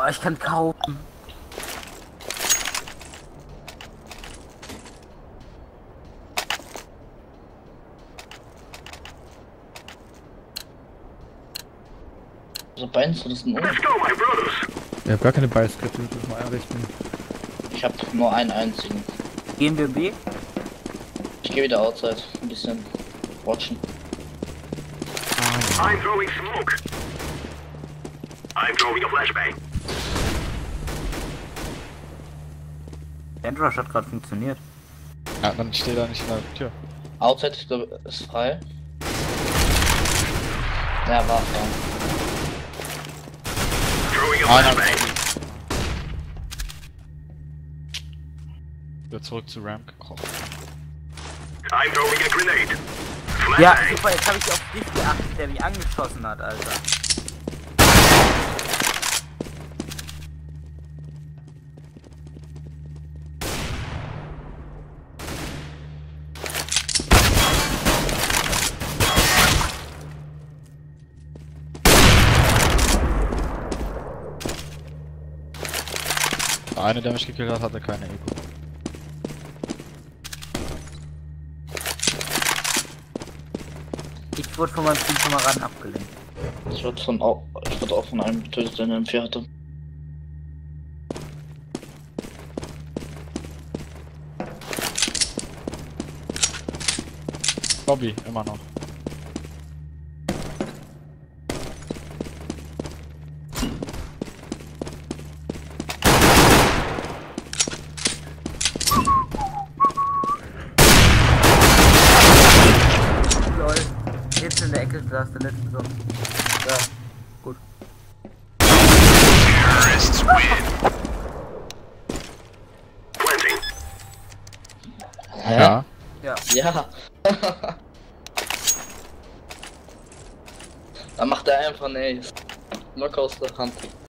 ich kann kaufen. So beinst du das denn um? Ich hab gar keine Ballskripte, ich muss mal einrichten. Ich hab nur einen einzigen. Gehen wir B? Ich gehe wieder outside. Ein bisschen watchen. I'm throwing smoke. I'm throwing a flashbang. Der Endrush hat gerade funktioniert. Ja, dann steht er nicht in der Tür. Outside, ich glaube, ist frei. Ja, war frei. Throwing a Nein. flashbang. Wieder zurück zu Ramp gekrochen. I'm throwing a grenade. Ja, Flashbang. super, jetzt habe ich auf dich geachtet, der mich angeschossen hat, Alter. Der eine, der mich gekillt hat, hatte keine Eco. Ich wurde von meinem Teamkameraden abgelenkt. Ich wurde auch von einem getötet, der eine M4 hatte. Lobby, immer noch. Lol. Jetzt in der Ecke, da ist der letzte so. Ja, gut. Terrorists win. Planting. Hä? Ja. Ja. Ja. Dann macht er einfach eine Ace. Knock aus der Hand.